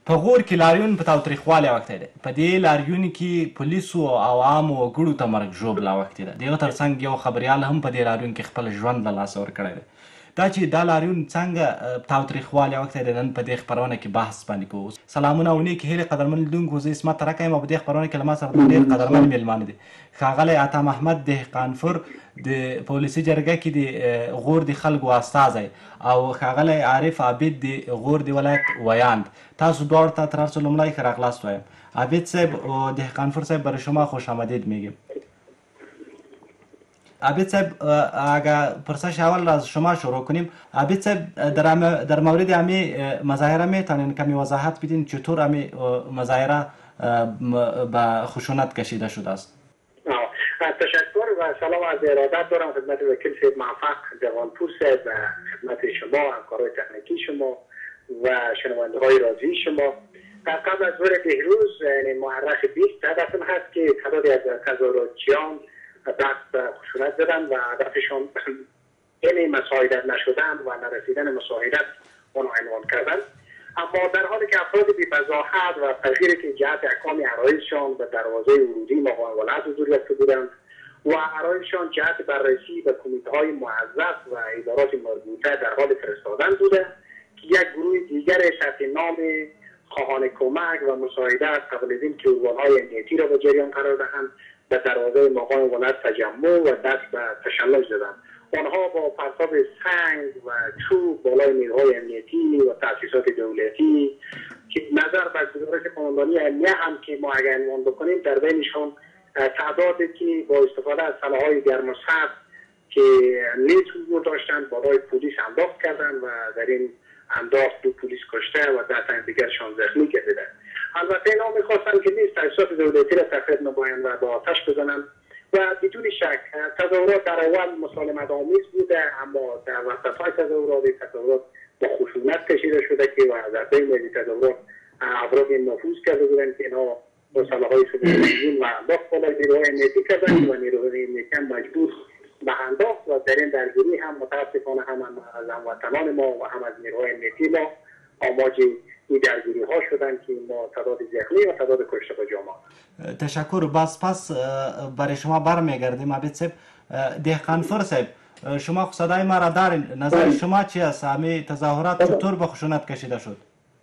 په غور کې لاریون په تاوتریخوالي اوښتی دی. په دې لاریون کې پولیسو او عامو وګړو ته مرګ ژوبله اوښتې ده. د هغه ترڅنګ یو خبریال هم په دې لاریون کې خپل ژوند له لاسه ورکړی دی. دا چې دا لاریون څنګه تاوتریخوالي اوښتی دی، نن په دې خپرونه کې بحث باندې کوو. سلامونه او نیکې هیلې قدرمن لیدونکو، زه عصمت ترکه یم او په دې خپرونه کې له ما سره دوه ډېر قدرمن میلمانه دي. ښاغلی عطا محمد دهقانفر د پولیسي جرګه کې د غور د خلکو استازی او ښاغلی عارف عابد د غور د ولایت ویاند. تاسو دواړو ته تر هر څه لومړی ښه راغلاست وایم. عابد صاحب و دهقانفر صاحب برای شما خوش آمدید میگیم. عابد صاحب اگر پرسش اول از شما شروع کنیم. عابد صاحب در مورد امی مظاهره میتونین کمی وضاحت بدین چطور امی مظاهره به خشونت کشیده شده است؟ تشکر و سلام از ارادت دارم خدمت وکیل سید موفق دهقانپور صاحب و خدمت شما، همکارای تکنیکی شما و شنونده های رادیویی شما. قبل از ظهر دیروز یعنی مورخ 20 هدفم هست که تعدادی از تظاهراتچیان دست به خشونت زدن و هدفشان یعنی مساعدت نشدن و نرسیدن مساعدت اونو عنوان کردن. اما در حالی که افراد بی‌وضاحت و تغییری که جهت احکام عرایضشان به دروازه ورودی مقام ولایت حضور یافته بودند و عرایضشان جهت بررسی به کمیته‌های موظف و ادارات مربوطه در حال فرستادن بوده که یک گروه دیگر تحت نام خواهان کمک و مساعدت قبل از این که عنوان‌های امنیتی را به جریان قرار دهند به دروازه مقام ولایت تجمع و دست به تشنج زدند. آنها با پرتاب سنگ و چوب بالای نیروهای امنیتی و تأسیسات دولتی که نظر بر گزارش قماندانی علیه هم که ما اگر عنوان بکنیم در بینشان تعدادی که با استفاده از سلاح‌های گرم‌وسرد که نیز حضور داشتند بالای پلیس انداخت کردند و در این انداخت 2 پلیس کشته و 10 تن دیگرشان زخمی گردیدند. البته اینا می‌خواستند که نیز تأسیسات دولتی را تخریب نمایند و با آتش بزنند و بدون شک تظاهرات در اول مسالمت آمیز بوده، اما در وسط‌های تظاهرات با خشونت کشیده شده که و در بین این تظاهرات افرادی نفوذ کرده بودند که اینا با سلاح‌های سوزنی و انداخت بالای نیروهای امنیتی کردند و نیروهای امنیتی هم مجبور به انداخت و در این درگیری هم متاسفانه هم از هموطنان ما و هم از نیروهای امنیتی ما آماج این درگیری ها شدن که ما تعداد زخمی و تعداد کشته به جامعه. تشکر. پس برای شما برمیگردیم. عابد صاحب، دهقانفر صاحب، شما صدای ما را دارین. نظر شما چی است؟ همه تظاهرات چطور به خشونت کشیده شد؟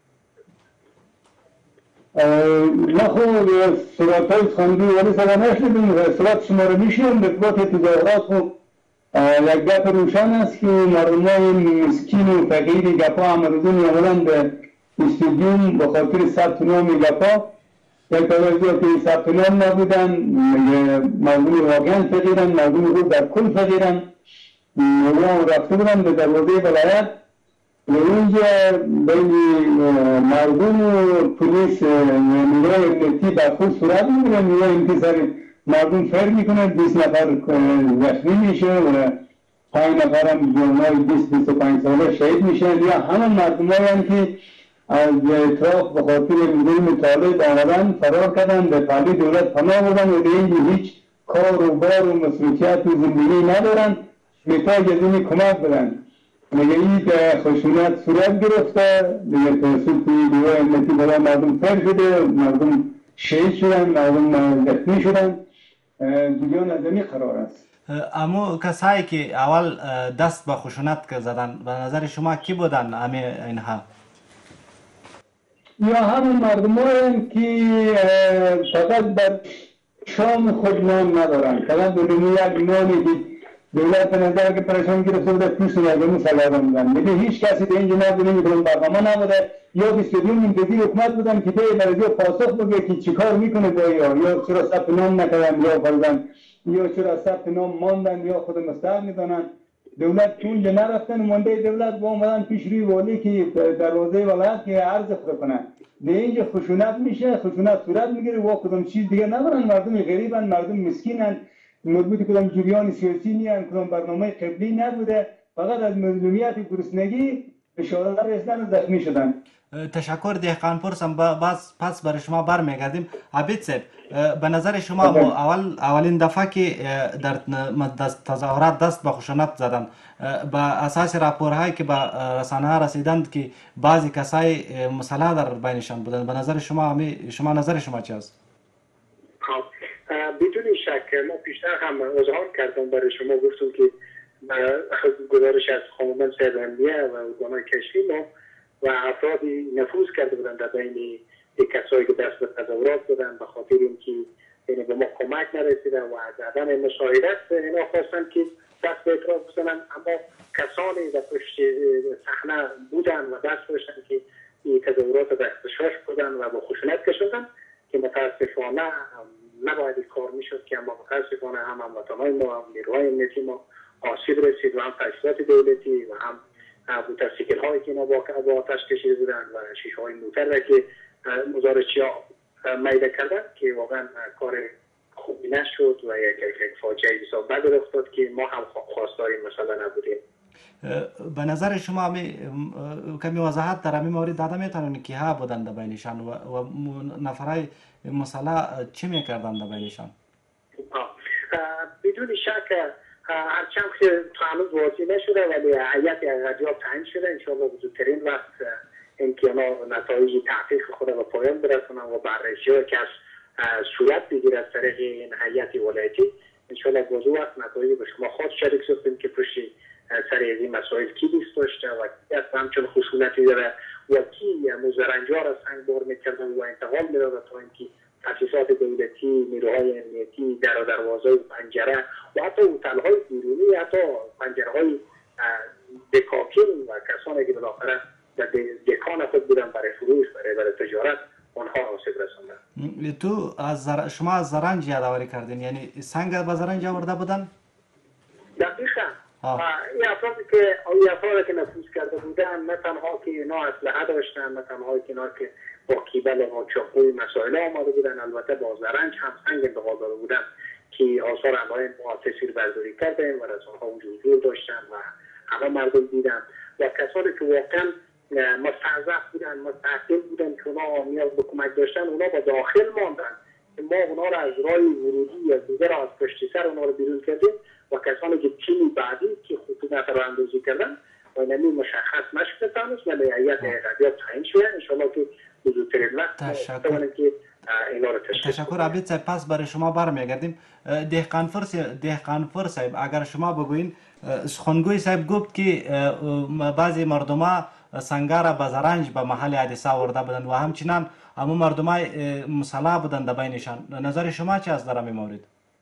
ما خب صورت های خاندی ولی سلام نشدیم. صورت شما رو میشیم به ثبات تظاهرات خب یک گپ روشن است که مردم های مسکین و فقیر گپا امروزون میامدن به استودیوم به خاطر ثبت نام گپا. یک توجه که ثبت نام نبودن، مردم واقعا فقیرن، مردم رو در کل فقیرن. اونا رفته بودن به دروازه ولایت و اینجا بین مردم و پلیس نیروهای امنیتی برخورد صورت میگیره. نیروهای امنیتی سر مردم فر میکنه، 20 نفر زخمی میشه و 5 نفر هم جوانای 20-25 ساله شهید میشن. یا همه مردم هایی که از اطراف به خاطر بدون مطالعه آمدن فرار کردن، به پهلوی دولت پناه بردن و اینجا هیچ کار و بار و مسئولیت و زندگی ندارن، محتاج از این کمک بدن. میگه این خشونت صورت گرفته، میگه توسط نیروهای امنیتی بالا مردم فر شده، مردم شهید شدن، مردم زخمی شدن. جریان از این قرار است. اما کسایی که اول دست به خشونت زدن به نظر شما کی بودن اینها؟ یا همون مردم هایی که فقط بر شام خود نام ندارن، فقط بدون یک نامی که دولت به نظر که پریشان گرفته بوده پیش مردم سلاح میدن. میگه هیچ کسی به اینجا نبوده، میگه برنامه نبوده، یا 22 منتظر حکومت بودن که به برای پاسخ بگه که چیکار میکنه با یا چرا ثبت نام نکردن یا فرزن یا چرا ثبت نام ماندن یا خود مستعد میدانن. دولت تو اونجا نرفتن، مانده دولت با اومدن پیش روی والی که دروازه ولایت که عرض خود کنن. به اینجا خشونت میشه، خشونت صورت میگیره و کدام چیز دیگه ندارن. مردم غریبن، مردم مسکینن، مربوط کدام جریان سیاسی نیان، کدام برنامه قبلی نبوده، فقط از مظلومیت گرسنگی به شهادت رسیدن و زخمی شدن. تشکر دهقانپور سم پس برای شما برمیگردیم. عبید صاحب، به نظر شما اولین دفعه که در تظاهرات دست به خشونت زدند، به اساس راپورهایی که به رسانه ها رسیدند که بعضی کسای مسلح در بینشان بودند، به نظر شما نظر شما چی است؟ بدون شک ما پیشتر هم اظهار کردم برای شما، گفتم که گزارش از خانمان صاحب امنیه و ارگان‌های کشفی ما و افرادی نفوذ کرده بودند در بین کسایی که دست به تظاهرات دادن به خاطر اینکه به ما کمک نرسیده و از عدم مشاهدت اینا خواستن که دست به اعتراف بزنن، اما کسانی در پشت صحنه بودن و دست داشتن که این تظاهرات به اختشاش بودن و با خشونت کشوندن که متاسفانه نباید این کار میشد که اما متاسفانه هم هموطنهای ما، هم نیروهای امنیتی ما آسیب رسید و هم تجهیزات دولتی و هم موتورسیکل هایی که اینا با آتش کشیده بودن و شیشه های موتر را که مزارچی ها میده کردن که واقعا کار خوبی نشد و یک فاجعه بسیار بد رخ داد که ما هم خواستار این مسئله نبودیم. به نظر شما کمی وضاحت در همین مورد داده میتونن که ها بودن در بینشان و نفرای مسلح چی میکردن در بینشان؟ بدون شک هرچند که تا هنوز واضح نشده ولی هیئت ارزیاب تعیین شده، انشاءالله زودترین وقت اینکه نتایج تحقیق خود به پایان برسونن و بررسی که از صورت بگیره از طریق این هیئت ولایتی، انشاءالله بازو وقت نتایج به شما خود شریک ساختیم که پشت سر از این مسائل کی دست داشته و کی اصلا همچون خشونتی داره و کی مزرنجا را سنگ بار میکرده و انتقال میداده تا اینکه تاسیسات دولتی، نیروهای امنیتی، در و دروازه و پنجره و حتی هتل‌های بیرونی، حتی پنجره‌های دکاکین و کسانی که بالاخره در دکان خود بودن برای فروش، برای تجارت، آنها آسیب رساندن. شما از زرنج یادآوری کردین، یعنی سنگ به زرنج آورده بودن؟ دقیقاً. این افرادی که نفوذ کرده بودن نه تنها که اینا اسلحه داشتن، نه تنها که اینا که با کیبل و چاقوی مسائل آماده بودن، البته با زرنج هم سنگ انتقال داده بودن که آثار انواع ما تصویر برداری کردیم و رسانه‌ها اونجا حضور داشتن و همه مردم دیدن و کسانی که واقعا مستضعف بودن، مستحکم بودن که اونا نیاز به کمک داشتن، اونا با داخل ماندن که ما اونا را از راه ورودی از دیگر از پشت سر اونا رو بیرون کردیم و کسانی که تیم بعدی که خطوط رو اندازی کردن و اینمی مشخص نشده تانوس ولی هیئت ارزیاب تعیین شده، انشاءالله که زودترین وقت بتوانیم که اینا رو تشکر. عبید صاحب، پس برای شما برمیگردیم. دهقانپور صاحب، اگر شما بگوین، سخنگوی صاحب گفت که بعضی مردما سنگا را به زرنج به محل حادثه آورده بودند و همچنان همون مردمای مسلح بودند در بینشان. نظر شما چی است در این مورد؟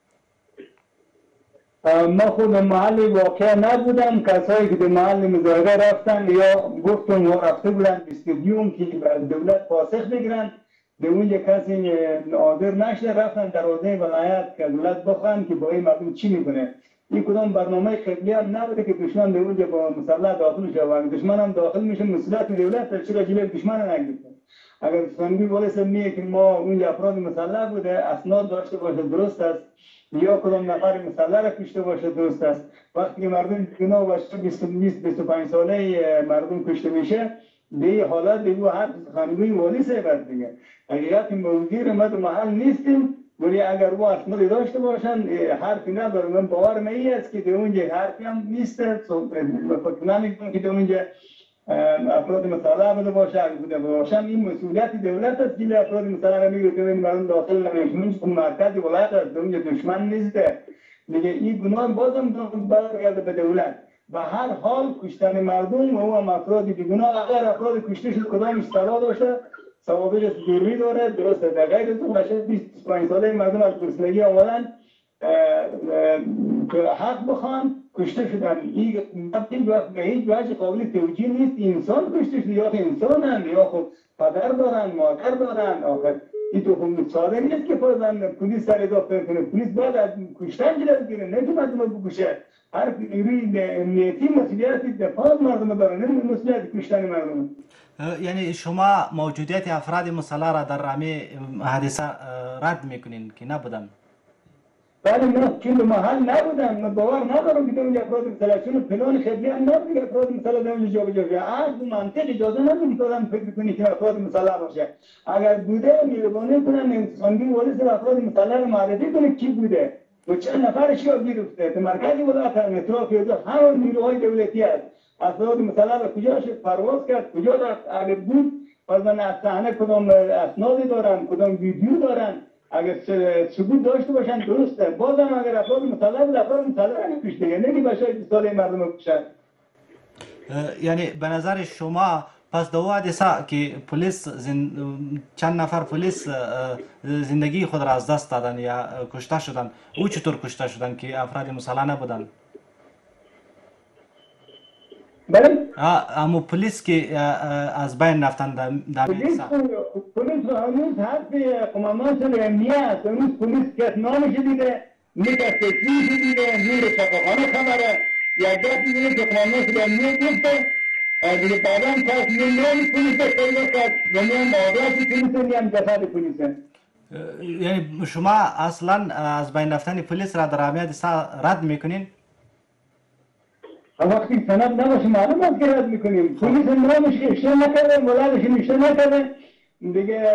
ما خود محل واقع نبودم، کسایی که به محل مظاهره رفتن یا گفتم و رفته بودن استادیوم که دولت پاسخ بگیرن، به اونجا کسی حاضر نشده، رفتن در حوزه ولایت که دولت بخوان که با این مردم چی میکنه. این کدام برنامه قبلی هم نبوده که دشمن به اونجا با مسلح داخل شه و دشمن هم داخل میشه مسئولیت دولت چرا جلوی دشمن نگرفته. اگر سخنگوی ولایت میگه که ما اونجا افراد مسلح بوده، اسناد داشته باشه درست است، یا کدام نفر مسلح را کشته باشه درست است. وقتی که مردم گناه باشه 25 ساله مردم کشته میشه، به این حالت دیگه هر سخنگوی والی صحبت دیگه. حقیقت موضوع ما در محل نیستیم، ولی اگر وہ اسناد داشته باشن حرفی نداره. من باورم این است که در اونجا حرفی هم نیست، فکر نمیکنم که در اونجا افراد مسلح بوده باشه. اگر بوده باشن این مسئولیت دولت است که افراد مسلح نمیگه که مردم داخل نمیشن، مرکز ولایت است، در اونجا دشمن نیست دیگه. این گناه بازم برگرده به دولت. به هر حال کشتن مردم و هم افرادی بیگناه، اگر افراد کشته شد کدامش طلا داشته سوابق دوری داره، درسته. در غیر تو باشه 25 ساله مردم از گرسنگی آمدن که حق بخوان کشته شدن. این وقت به هیچ وجه قابل توجیه نیست. انسان کشته شده یا انسانن یا خب پدر دارن، مادر دارن. آخر این تو خب ساده نیست که فرضاً پلیس سر داخل کنه. پلیس باید از کشتن جلوی بگیره، نه که مردم بکشه. هر نیروی امنیتی مسئولیت دفاع مردم داره، نه مسئولیت کشتن مردم. یعنی شما موجودیت افراد مسلح را در همین حادثه رد میکنین که نبودن؟ ولی من چون به محل نبودم، من باور ندارم که اونجا افراد مثلا چون پلان خیلی هم نبود که افراد مثلا در اونجا جابجا شه. از منطق اجازه نمیدی که آدم فکر کنی که افراد مسلح باشه. اگر بوده مهربانی کنن خانگی ولی سر افراد مسلح رو معرفی کنه کی بوده و چند نفرش یا گرفته. تو مرکزی ولایت اطراف همون نیروهای دولتی است. افراد مسلح رو کجا شد پرواز کرد، کجا رفت، اگر بود پس من از صحنه کدام اسنادی دارن، کدام ویدیو دارن، اگر ثبوت داشته باشن درسته. بازم اگر افراد مسلح بود افراد مسلح رو کشته، یعنی بشه سال مردم رو کشد. یعنی به نظر شما پس دو حادثه که پلیس چند نفر پلیس زندگی خود را از دست دادن یا کشته شدن، او چطور کشته شدن که افراد مسلح نبودن؟ بله؟ اما پلیس که از بین رفتن در پلیس هنوز حرف قمامان امنیه است. هنوز پلیس کس نامش دیده، نه کس تصویرش دیده، نه به شفاخانه خبره. یا دستی دیده که قمامان امنیه گفته دیگه بعدا کس نام پلیس پیدا کرد، یعنی هم آدرس پلیس یعنی هم جسد پلیسه. یعنی شما اصلا از بین رفتن پلیس را در اهمیت رد میکنین؟ وقتی سند نباشه معلوم است که رد میکنیم. پلیس نامش اشتباه نکرده، مولدش اشتباه نکرده، دیگه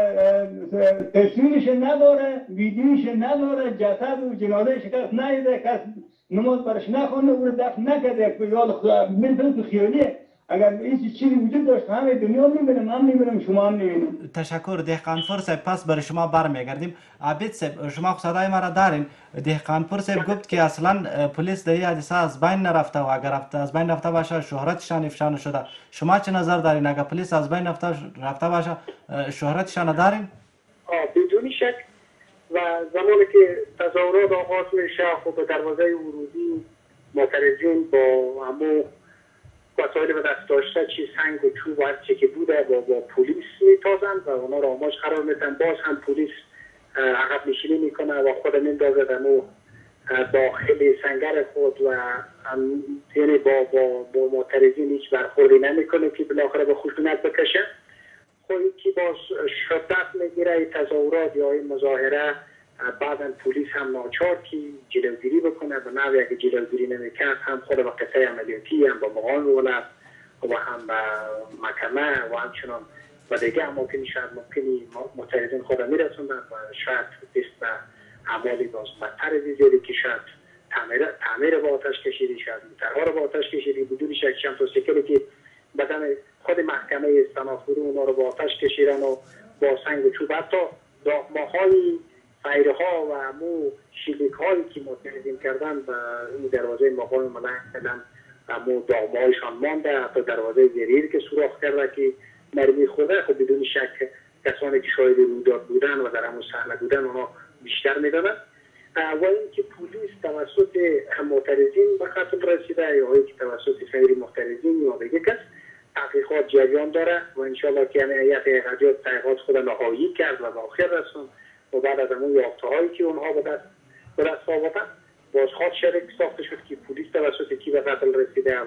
تصویرش نداره، ویدیوش نداره، جسد و جنازه شکست ندیده، کس نماز برش نخونده و دفن نکرده. من تو خیالیه. اگر این چیزی وجود داشت همه دنیا میبینم، من میبینم، شما هم میبینیم. تشکر دهقانپور صاحب. پس برای شما برمیگردیم. عابد صاحب شما صدای ما را دارین. دهقانپور صاحب گفت که اصلا پلیس در این حادثه از بین نرفته و اگر از بین رفته باشه شهرتشان افشا شده. شما چه نظر دارین؟ اگر پلیس از بین رفته باشه شهرتشان دارین؟ بدون شک. و زمانی که تظاهرات آغاز میشه خب به دروازه ورودی معترضین با همو وسایل به دست داشته چی سنگ و چوب و هر چی که بوده با پلیس میتازند و اونا را آماج قرار میدن. باز هم پلیس عقب نشینی میکنه و خود میندازه دمو داخل سنگر خود و یعنی با معترضین هیچ برخوردی نمیکنه که بالاخره به خشونت بکشه. خب که باز شدت میگیره تظاهرات یا این مظاهره. بعدا پلیس هم ناچار که جلوگیری بکنه و نوی اگه جلوگیری نمیکرد هم خود با قطعه عملیاتی هم با مقام ولایت و هم با محکمه و همچنان و دیگه اماکنی شاید ممکنی معترضین خود میرسوندن و شاید دست به اعمالی باز بدتر زیادی که شاید تعمیر با آتش کشیدی، شاید موترها رو با آتش کشیدی. بدون شک چند تا سیکلی که بدن خود محکمه استنادخوری اونا رو با آتش کشیدن و با سنگ و چوب، حتی داغماهای فیره ها و همو شیلیک هایی که معترضین کردن و این دروازه مقام ملک همو داغماهایشان مانده. حتی دروازه زریر که سوراخ کرده که مرمی خوده. خب بدون شک کسانی که شاهد رویداد بودن و در همون صحنه بودن اونا بیشتر میدانند. و اینکه پلیس توسط معترضین به قتل رسیده یا اینکه توسط غیر معترضین یا دیگه کس تحقیقات جریان داره و انشالله که هیئت احتجاج تحقیقات خود نهایی کرد و به آخر رسوند و بعد از اون یافته‌هایی که اونها به دست آوردن بازخواد شریک ساخته شد که پلیس توسط کی به قتل رسیده و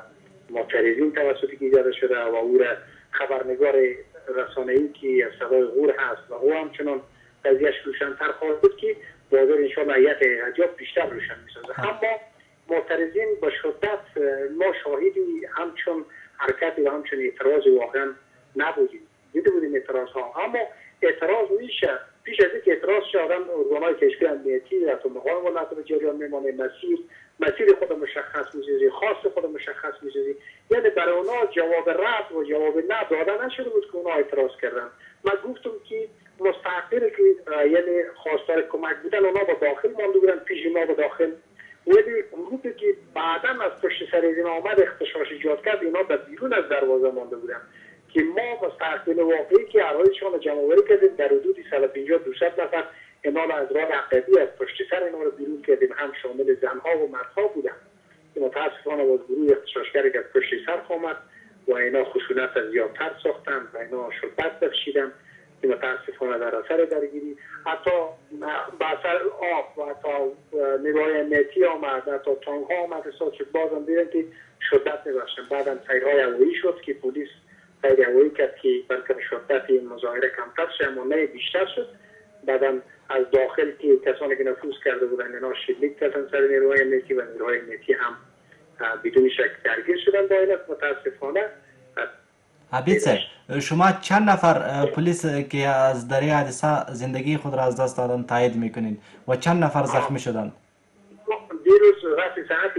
معترضین توسط کی ایجاد شده و او را خبرنگار رسانه‌ای که صدای غور هست و او همچنان قضیهش روشن‌تر خواهد بود که بازار انشاءالله هیئت احتجاج بیشتر روشن می‌سازه. اما معترضین به شدت ما شاهدی همچون حرکتی و همچون اعتراض واقعا نبودیم. دیده بودیم اعتراض ها، اما اعتراض میشه پیش از اینکه اعتراض شه آدم ارگان‌های کشفی امنیتی و تو مقام ولایت به جریان میمانه. مسیر خود مشخص می‌سازی، خاص خود مشخص می‌سازی. یعنی برای اونا جواب رد و جواب نه داده نشده بود که اونا اعتراض کردن. من گفتم که مستحقین که یعنی خواستار کمک بودن اونا با داخل مانده بودن پیش ما به داخل، ولی گروهی که بعدا از پشت سر اینا آمد اختشاش ایجاد کرد اینا به بیرون از دروازه مانده بودن که ما مستحقین واقعی که ارائهشان جمع آوری کردیم در حدود 150-200 نفر اینا را از راه عقبی از پشت سر اینا رو بیرون کردیم. هم شامل زنها و مردها بودن که متاسفانه باز گروه اختشاشگری که از پشت سر آمد و اینا خشونت از زیادتر ساختن و اینا شبهت بخشیدن که متاسفانه در اثر درگیری حتی به اثر آب و حتی نیروهای امنیتی آمد، حتی تانک ها آمد احساس شد. بازم دیدن که شدت نباشتن. بعدم سیرهای هوایی شد که پلیس سیر هوایی کرد که بلکه شدت این مظاهره کمتر شد اما نه بیشتر شد بعدا از داخل که کسانی که نفوذ کرده بودند اینا شلیک کردن سر نیروهای امنیتی و نیروهای امنیتی هم بدون شک درگیر شدن با این. متاسفانه عبید صاحب، شما چند نفر پلیس که از در این حادثه زندگی خود را از دست دادن تایید میکنین و چند نفر زخمی شدند؟ دیروز رأس ساعت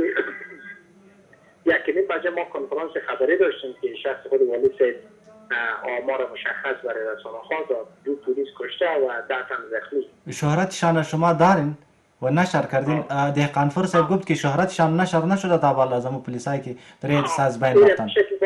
1:30 بجه ما کنفرانس خبری داشتیم که شخص خود والی صاحب آمار مشخص برای رسانه‌ها داد، 2 پلیس کشته و 10 تن زخمی. شهرتشان شما دارین و نشر کردین؟ دهقانفر صاحب گفت که شهرتشان نشر نشده تا بالا از همون پلیسایی که در این حادثه از بین رفتن.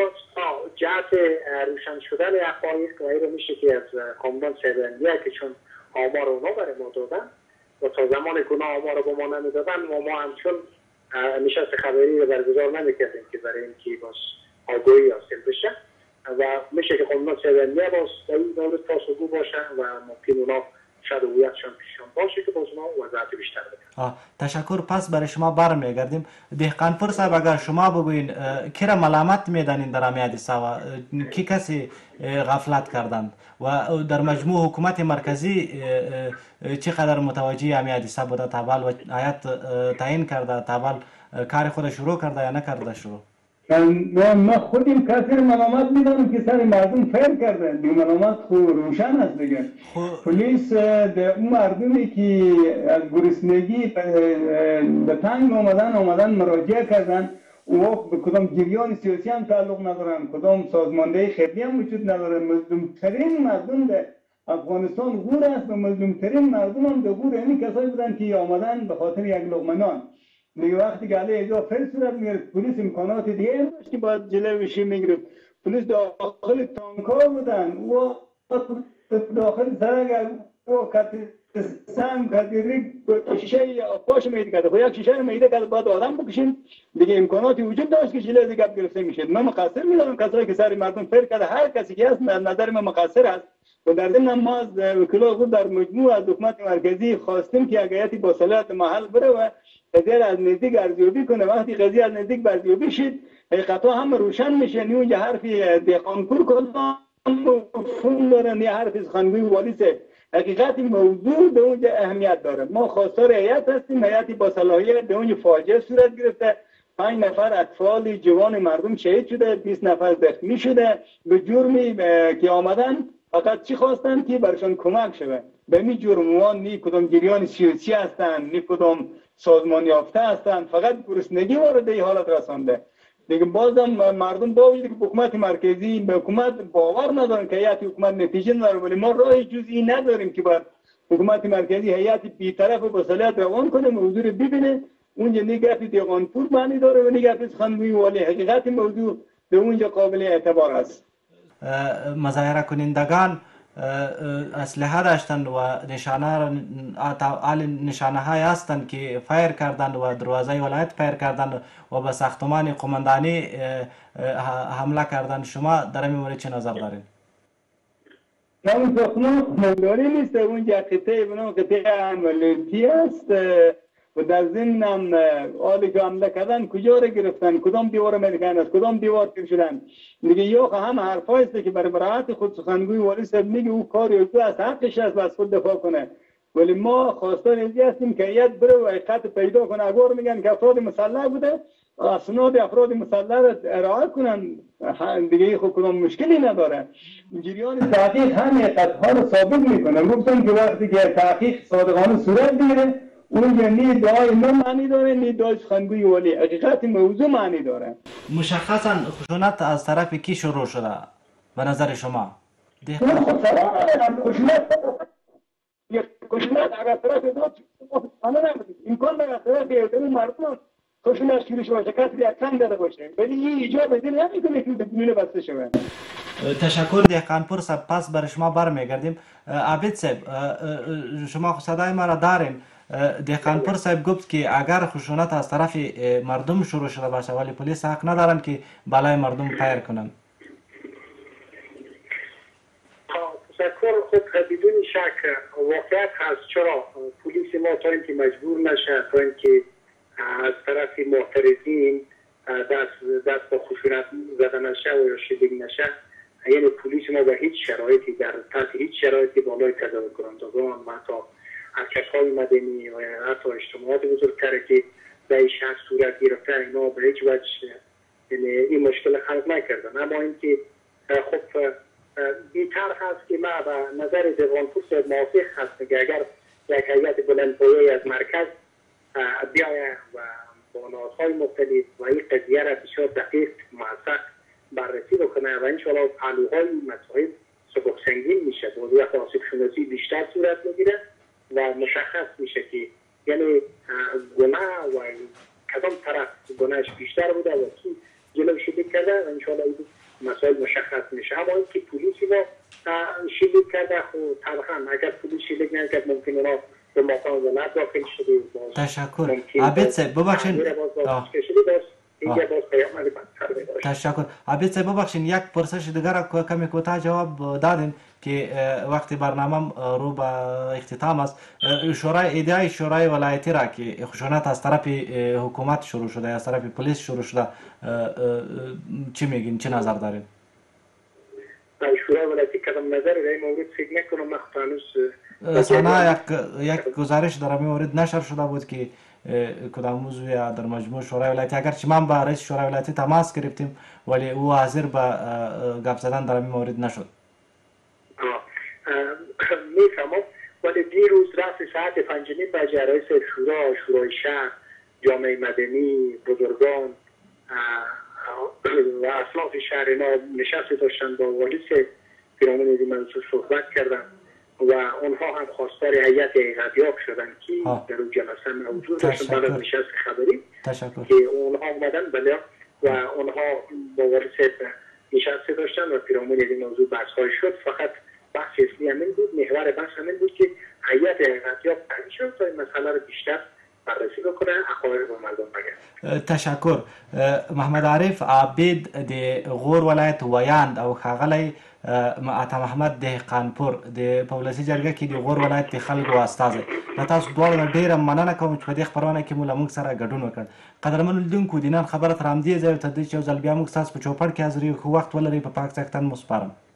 جهت روشن شدن حقایق غیر میشه که از کامبان سیبندیه که چون آمار اونا برای ما دادن و تا زمان که اونا آمار با ما نمیدادن ما همچون نشست خبری رو برگزار نمیکردیم که برای اینکه باز آگاهی حاصل بشه و میشه که کامبان سیبندیه باز در این دولت پاسخگو باشن و ممکن اونا شاید هویتشان پیششان باشه که باز ما وضاحت بیشتر بدیم. تشکر. پس برای شما برمیگردیم. دهقانفر صاحب اگر شما بگوین کی را ملامت میدانین در همین حادثه و کی کسی غفلت کردند و در مجموع حکومت مرکزی چقدر متوجه همین حادثه بوده تا بال و هیئت تعیین کرده تا بال کار خود شروع کرده یا نکرده شروع؟ ما خودیم کسی ملامت میدانم که سر مردم فیر کرده. دیگه ملامت خود روشن است دیگه. پلیس اون مردمی که از گرسنگی به تنگ آمدن مراجعه کردن و به کدام جریان سیاسی هم تعلق ندارن، کدام سازماندهی خیلی هم وجود نداره. مظلومترین مردم در افغانستان غور است و مظلومترین مردم هم در غور یعنی کسایی بودن که آمدن به خاطر یک لقمه نان. دیگه وقتی که علیه ایجا فیل صورت میگرفت پلیس امکانات دیگه هم داشت که باید جلوشی میگرفت. پلیس داخل تانکا بودن و داخل سرگ و سم کتیری شیشه پاش میده کرده خو یک شیشه میده کرده باید آدم بکشیم دیگه امکاناتی وجود داشت که جلوی دیگه گرفته میشد. من مقصر میدونم کسایی که سر مردم فیل کرده، هر کسی که هست نظر من مقصر است و در ضمن ما از وکلا خود در مجموع از حکومت مرکزی خواستیم که اگه با صلاحیت محل بره و قضیه از نزدیک ارزیابی کنه. وقتی قضیه از نزدیک ارزیابی شد حقیقتا هم روشن میشه. نه اونجا حرفی دهقانپور کدام مفهوم داره نه حرفی سخنگوی والی صاحب. حقیقت موضوع به اونجا اهمیت داره. ما خواستار هیئت هستیم، هیئتی با صلاحیت به اونجا فاجعه صورت گرفته، 5 نفر اطفال جوان مردم شهید شده، 20 نفر زخمی شده به جرمی که آمدن فقط چی خواستن که برشان کمک شده. به می جرموان نی کدام جریان سیاسی هستن نی کدام سازمان یافته هستن، فقط گرسنگی وارد این حالت رسانده. دیگه بازم مردم با وجودی که حکومت مرکزی به حکومت باور ندارن که هیئت حکومت نتیجه نداره، ولی ما راه جزئی نداریم که باید حکومت مرکزی هیئت بی‌طرف و با صلاحیت روان کنه، موضوع رو ببینه. اونجا نگفتی دهقانپور معنی داره و نگفتی سخنگوی والی. حقیقت موضوع به اونجا قابل اعتبار است. مظاهره کنندگان اسلحه داشتند و نشانه های هستند که فایر کردند و دروازه ولایت فایر کردند و به ساختمان قماندانی حمله کردند. شما در این مورد چه نظر دارید؟ اون ساختمان قماندانی نیست، اونجا قطعه بنام قطعه عملیاتی است و در ضمن هم آلی که حمله کردن کجا را گرفتن، کدام دیوار امریکن است، کدام دیوار تیر شدن. دیگه یا هم حرفایی است که برای براحت خود سخنگوی والی صاحب میگه او کار یکی از حقش است و از خود دفاع کنه، ولی ما خواستار ازی هستیم که هیئت بره و حقیقت پیدا کنه. اگر میگن که افراد مسلح بوده اسناد افراد مسلح را ارائه کنن، دیگه خود کدام مشکلی نداره. جریان تحقیق هم حقیقت‌ها را ثابت میکنه. گفتم که وقتی که تحقیق صادقانه صورت بگیره اونجا نی ادعای ما معنی داره نی ادعای سخنگوی والی. حقیقت موضوع معنی داره. مشخصا خشونت از طرف کی شروع شده به نظر شما؟ خشونت اگر طرف امکان داره طرف اعتماد مردم خشونت شروع شده کسی یک کم داده باشه، ولی این ایجاب بدین نمیکنه که بدون بسته شده. تشکر دهقانپور صاحب. پس برای شما برمیگردیم. عبید صاحب شما صدای ما را دارین. دهقانپور صاحب گفت که اگر خشونت از طرف مردم شروع شده باشه ولی پلیس حق ندارن که بالای مردم فایر کنن. تشکر. خب بدون شک واقعیت هست. چرا پلیس ما تا اینکه مجبور نشه، تا اینکه از طرف معترضین دست به خشونت زده نشه و یا شلیک نشه، یعنی پلیس ما به هیچ شرایطی در تحت هیچ شرایطی بالای تظاهر کنندگان و حتی حرکت‌های مدنی و حتی اجتماعات بزرگتر که در این شهر صورت گرفته اینا به هیچ وجه یعنی این مشکل خلق نکردن. اما اینکه خب بی‌طرح هست که ما به نظر دیوانپور صاحب موافق هست که اگر یک هیئت بلندپایه‌ای از مرکز بیاید و با نهادهای مختلف و این قضیه را بسیار دقیق موثق بررسی بکنه و انشاءالله پهلوهای مسائل سبک سنگین میشه، موضوع آسیب شناسی بیشتر صورت میگیره و مشخص میشه که یعنی گناه و کدام طرف گناهش بیشتر بوده و کی جلوی شلیک کرده و انشاءالله این مسائل مشخص میشه. اما اینکه پلیسی ما شلیک کرده خب طبعا اگر پلیس شلیک نکرد ممکنه اونا به مقام ولایت داخل شده. تشکر. عابد صاحب ببخشید. تشکر. عابد صاحب ببخشید یک پرسش دیگر کمی کوتاه جواب دادین که وقتی برنامه رو به اختتام است، ایده شورای ولایتی را که خشونت از طرف حکومت شروع شده از طرف پلیس شروع شده چی میگین، چه نظر دارین؟ شورای ولایتی کدام نظری در این مورد فکر نکنم. من هنوز رسانه یک گزارش در این مورد نشر شده بود که کدام عضو در مجموع شورای ولایتی، اگرچه من با رئیس شورای ولایتی تماس گرفتیم ولی او حاضر به گپ زدن در این مورد نشد. میفهمم، ولی دیروز رفت ساعت 5:30 بجه رئیس شورای شهر، جامعه مدنی، بزرگان و اصلاف شهر اینا نشست داشتن با والی پیرامون این موضوع صحبت کردن و اونها هم خواستار هیئت حقیقتیاب شدن که در اون جلسه موجود داشتن بعد از نشست خبری که اونها اومدن بله و اونها با والی نشست داشتن و پیرامون این موضوع بحث‌های شد. فقط بحث اصلی همین بود، محور بحث همین بود که هیئت حقیقتیاب تعیین شد تا این مسئله رو بیشتر بررسی بکنه، حقایق به مردم بگن. تشکر. محمد عارف عابد د غور ولایت ویاند او ښاغلی عطا محمد دهقانپور د په ولسي جرګه کې د غور ولایت د خلکو استازی، له تاسو دواړو نه ډېره مننه کوم چې په دې خپرونه کې مو له موږ سره ګډون وکړ. قدرمنو لیدونکو د نن خبره تر همدې ځایه تر دې چې یو ځل بیا موږ ستاسو په چوپړ کې حاضر یو، ښه وخت ولرئ. په پاک څښتن مو سپارم.